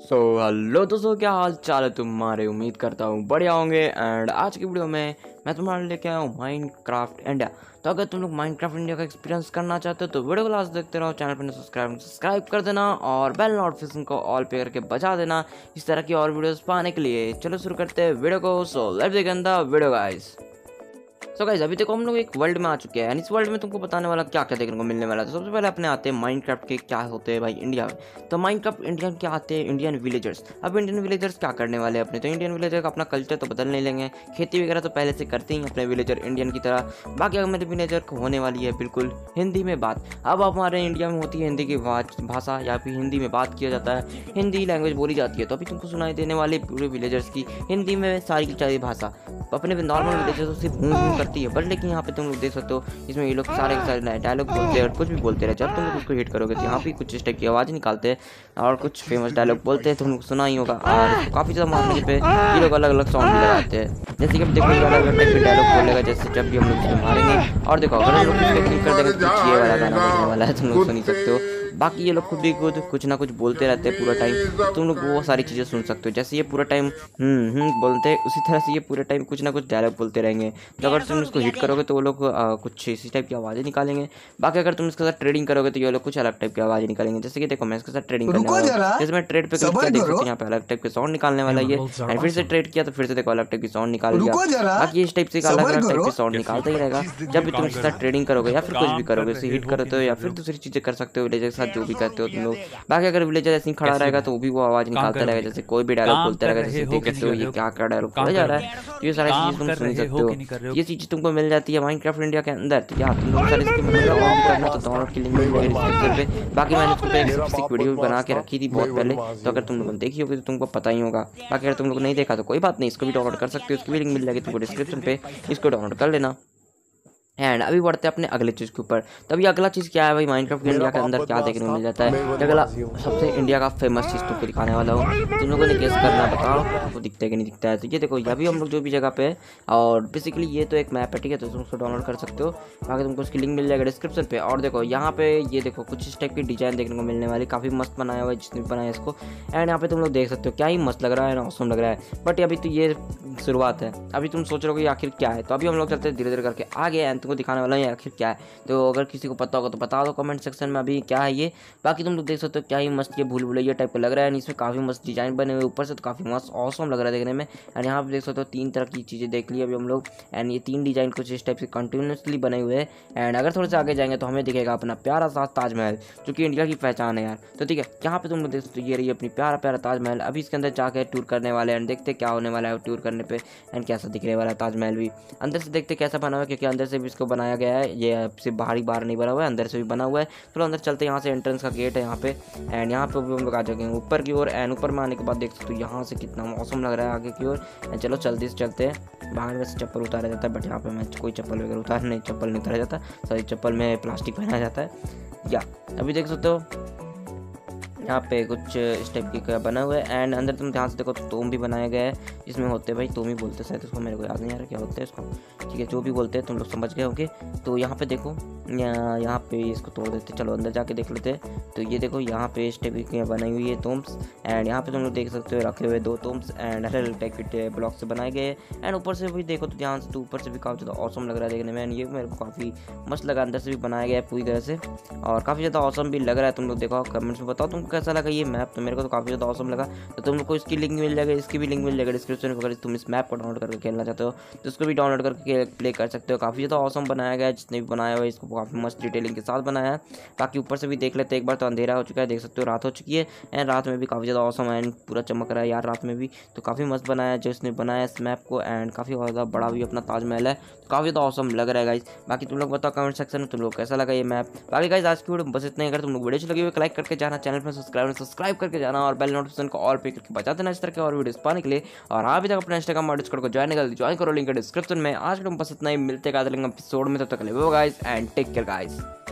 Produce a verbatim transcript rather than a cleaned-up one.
So hello दोस्तों, क्या हाल चाल है तुम्हारे। उम्मीद करता हूँ बढ़िया होंगे। एंड आज की वीडियो में मैं तुम्हारे लेके आया हूँ माइनक्राफ्ट इंडिया। तो अगर तुम लोग माइनक्राफ्ट इंडिया का एक्सपीरियंस करना चाहते हो तो वीडियो को लास्ट देखते रहो। चैनल पर सब्सक्राइब सब्सक्राइब कर देना और बेल नोटिफिकेशन को ऑल पे करके बजा देना इस तरह की और वीडियोस पाने के लिए। चलो शुरू करते हैं वीडियो को। So let's begin the video guys. So guys, अभी देखो हम लोग एक वर्ल्ड में आ चुके हैं। इस वर्ल्ड में तुमको बताने वाला क्या क्या देखने को मिलने वाला है। तो सबसे पहले अपने आते हैं माइनक्राफ्ट के क्या होते हैं भाई इंडिया में। तो माइनक्राफ्ट इंडिया क्या आते हैं, इंडियन विलेजर्स। अब इंडियन विलेजर्स क्या करने वाले हैं अपने, तो इंडियन विलेजर का अपना कल्चर तो बदल नहीं लेंगे। खेती वगैरह तो पहले से करते ही अपने विलेजर इंडियन की तरह। बाकी हमारे विलेजर को होने वाली है बिल्कुल हिंदी में बात। अब हमारे इंडिया में होती है हिंदी की भाषा या फिर हिंदी में बात किया जाता है, हिंदी लैंग्वेज बोली जाती है। तो अभी तुमको सुनाई देने वाले पूरे विलेजर्स की हिंदी में सारी की सारी भाषा अपने नॉर्मल विलेजर्स से हूँ हूँ करती है। बट लेकिन यहाँ पे तुम लोग देख सकते हो इसमें ये लोग सारे के सारे डायलॉग बोलते हैं और कुछ भी बोलते रहे। जब तुम लोग उसको हिट करोगे तो यहाँ पे कुछ इस टाइप की आवाज़ निकालते हैं और कुछ फेमस डायलॉग बोलते हैं, तुम लोग सुना ही होगा। और काफ़ी ज़्यादा मारने पे ये लोग अलग अलग साउंड भी लगाते हैं। जैसे कि अब देखो अलग अलग टाइप के डायलॉग बोलेगा जैसे जब भी हम लोग उसको मारेंगे। और देखो अगर हम लोग उसको क्लिक कर देंगे तो कुछ ये वाला गाना बजने वाला है, तुम लोग सुन ही सकते हो। बाकी ये लोग खुद भी खुद कुछ ना कुछ बोलते रहते हैं पूरा टाइम, तुम लोग वो सारी चीज़ें सुन सकते हो। जैसे ये पूरा टाइम हम्म हम्म बोलते हैं उसी तरह से ये पूरे टाइम कुछ ना कुछ डायलॉग बोलते रहेंगे। तो अगर तुम इसको हिट करोगे तो वो लोग कुछ इसी टाइप की आवाज़ें निकालेंगे। बाकी अगर तुम इसके साथ ट्रेडिंग करोगे तो ये लोग कुछ अलग टाइप की आवाज़ें निकालेंगे। जैसे कि देखो मैं इसके साथ ट्रेडिंग करने वाला हूँ, जैसे मैं ट्रेड पे क्लिक किया देख सकते हो यहाँ पे अलग टाइप के साउंड निकालने वाला ये। एंड फिर से ट्रेड किया तो फिर से देखो अलग टाइप की साउंड निकाल दिया। बाकी इस टाइप से अलग अलग टाइप के साउंड निकालता ही रहेगा जब भी तुम इसके साथ ट्रेडिंग करोगे या फिर कुछ भी करोगे। इसे हिट करते हो या फिर दूसरी चीज़ें कर सकते हो विलेजर के साथ जो भी करते हो तुम लोग। बाकी अगर विलेजर ऐसे ही खड़ा रहेगा तो वो भी वो आवाज़ निकालता रहेगा, जैसे कोई भी डायलॉग बोलता रहेगा। जैसे देख सकते हो ये क्या क्या डायलॉग बोला जा रहा है, तो ये सारी चीज़ें तुम सुन सकते हो। ये चीज़ तुमको मिल जाती है माइनक्राफ्ट इंडिया के अंदर। तो यहाँ तुम लोग सारी इसकी मतलब और भी करना तो डाउनलोड की लिंक मिल जाएगी डिस्क्रिप्शन पे। बाकी मैंने उसको एक स्पेसिफिक वीडियो बना के रखी थी बहुत पहले, तो अगर तुम लोग देखी होगी तो तुमको पता ही होगा। बाकी अगर तुम लोग नहीं देखा तो कोई बात नहीं, इसको भी डाउनलोड कर सकते हो, उसकी भी लिंक मिल जाएगी तुमको डिस्क्रिप्शन पे, इसको डाउनलोड कर लेना। एंड अभी बढ़ते हैं अपने अगले चीज़ के ऊपर। तभी अगला चीज़ क्या है भाई माइनक्राफ्ट इंडिया के अंदर क्या देखने को मिल जाता है। अगला सबसे इंडिया का फेमस चीज़ तुमको दिखाने वाला हूँ, तुम लोगों ने गेस करना, बताओ वो दिखता है कि नहीं दिखता है। तो ये देखो अभी हम लोग जो भी जगह पे है और बेसिकली ये तो एक मैप है, ठीक है, तो तुम उसको डाउनलोड कर सकते हो। बाकी तुमको उसकी लिंक मिल जाएगा डिस्क्रिप्शन पे। और देखो यहाँ पे ये देखो कुछ इस टाइप की डिजाइन देखने को मिलने वाली, काफ़ी मस्त बनाया हुआ है जिसने भी बनाया इसको। एंड यहाँ पे तुम लोग देख सकते हो क्या ही मस्त लग रहा है ना, ऑसम लग रहा है। बट अभी तो ये शुरुआत है, अभी तुम सोच रहे हो कि आखिर क्या है। तो अभी हम लोग चलते हैं धीरे धीरे करके आगे एंड तुमको दिखाने वाला है आखिर क्या है। तो अगर किसी को पता होगा तो बता दो कमेंट सेक्शन में अभी क्या है ये। बाकी तुम लोग देख सकते हो क्या ही मस्त ये भूल भुलैया टाइप का लग रहा है। इसमें काफ़ी मस्त डिजाइन बने हुए ऊपर से, तो काफ़ी मस्त ऑसम लग रहा है देखने में। एंड यहाँ पे देख सकते हो तीन तरह की चीज़ें देख ली अभी हम लोग। एंड ये तीन डिजाइन कुछ इस टाइप से कंटिन्यूसली बने हुए हैं। एंड अगर थोड़े से आगे जाएंगे तो हमें दिखेगा अपना प्यारा सा ताजमहल, जो कि इंडिया की पहचान है यार। तो ठीक है, यहाँ पे तुम लोग देख सकते हो ये रही अपनी प्यारा प्यारा ताजमहल। अभी इसके अंदर जाकर टूर करने वाले हैं, देखते क्या होने वाला है टूर करने पे एंड कैसा दिखने वाला है ताजमहल भी। अंदर से देखते कैसा बना हुआ है, क्योंकि अंदर से भी इसको बनाया गया है, ये सिर्फ बाहरी बाहर नहीं बना हुआ है, अंदर से भी बना हुआ है। थोड़ा अंदर चलते हैं, यहाँ से एंट्रेंस का गेट है यहाँ पे। एंड यहाँ पे हम लोग आ जाएंगे ऊपर की ओर। एंड ऊपर में आने के बाद देख सकते हो यहाँ से कितना मौसम लग रहा है आगे की ओर। एंड चलो जल्दी से चलते हैं। बाहर में से चप्पल उतारा जाता है बट यहाँ पे मैं कोई चप्पल वगैरह उतार नहीं, चप्पल नहीं उतारा जाता, सॉरी चप्पल में प्लास्टिक पहना जाता है। या अभी देख सकते हो यहाँ पे कुछ इस टाइप की बना हुआ है। एंड अंदर तुम ध्यान से देखो तो तोम भी बनाया गया है, जिसमें होते हैं भाई तोम ही बोलते हैं शायद इसको, मेरे को याद नहीं आ रहा क्या होता है इसको, ठीक है, जो भी बोलते हैं तुम लोग समझ गए होंगे। तो यहाँ पे देखो यहाँ यहाँ पे इसको तोड़ देते, चलो अंदर जाके देख लेते हैं। तो ये देखो यहाँ पे इस टाइप की बनाई हुई है तोम्स। एंड यहाँ पे तुम लोग देख सकते हो रखे हुए दो तोम्स एंड अलग अलग टाइप के ब्लॉक से बनाए गए। एंड ऊपर से भी देखो तो ध्यान से, तो ऊपर से भी काफ़ी ज़्यादा औसम लग रहा है देखने में। एंड ये मेरे को काफ़ी मस्त लगा, अंदर से भी बनाया गया है पूरी तरह से और काफ़ी ज़्यादा औसम भी लग रहा है। तुम लोग देखो कमेंट्स में बताओ तुमको कैसा लगा ये मैप। तो मेरे को तो काफ़ी ज़्यादा औसम लगा। तो तुम लोग को इसकी लिंक मिल जाएगी, इसकी भी लिंक मिल जाएगा डिस्क्रिप्शन में। अगर तुम इस मैप को डाउनलोड करके खेलना चाहते हो तो इसको भी डाउनलोड करके प्ले कर सकते हो। काफ़ी ज़्यादा औसम बनाया गया है, जिसने भी बनाया हुआ है इसको काफ़ी मस्त डिटेलिंग के साथ बनाया है। बाकी ऊपर से भी देख लेते हैं एक बार। तो अंधेरा हो चुका है, देख सकते हो रात हो चुकी है। एंड रात में भी काफ़ी ज़्यादा औसम है, पूरा चमक रहा है यार रात में भी। तो काफ़ी मस्त बनाया है जो इसने बनाया इस मैप को। एंड काफ़ी ज़्यादा बड़ा भी अपना ताजमहल है, तो काफ़ी ज़्यादा औसम लग रहा है गाइस। बाकी तुम लोग बताओ कमेंट सेक्शन में तुम लोग कैसा लगा ये मैप। बाकी गाइस आज की वीडियो बस इतना ही। अगर तुम लोग वीडियो लगी हुई लाइक करके जाना, चैनल पर सब्सक्राइब सब्सक्राइब करके जाना और बेल नोटिफिकेशन को ऑल पे करके बजा देना इस तरह के और वीडियोस पाने के लिए। और अभी तक अपना इंस्टाग्राम और डिस्कॉर्ड को ज्वाइन कर ज्वाइन करो, लिंक डिस्क्रिप्शन में। आज वीडियो बस इतना ही, मिलते हैं अगले एपिसोड में, तब तक के लिए guys and take care guys.